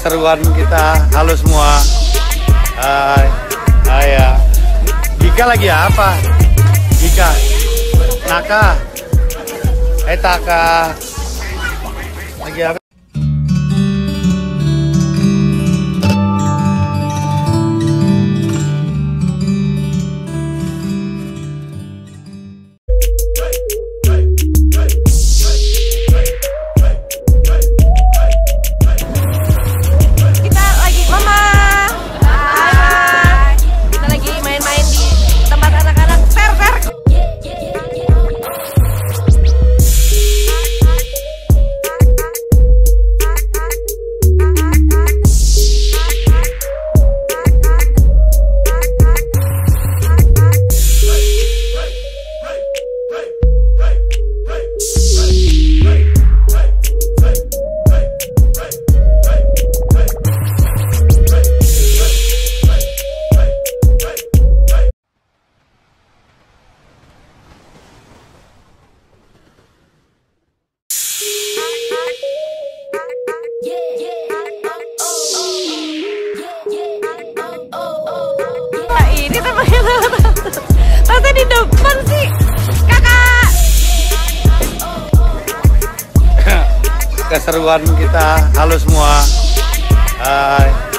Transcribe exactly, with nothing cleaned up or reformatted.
keseruan kita. Halo semua. Hai. Hai ya. Gika lagi apa? Gika. Naka. Eh Taka. Lagi apa? Ini temannya Tante di depan sih, kakak. Keseruan kita. Halo semua. Hai.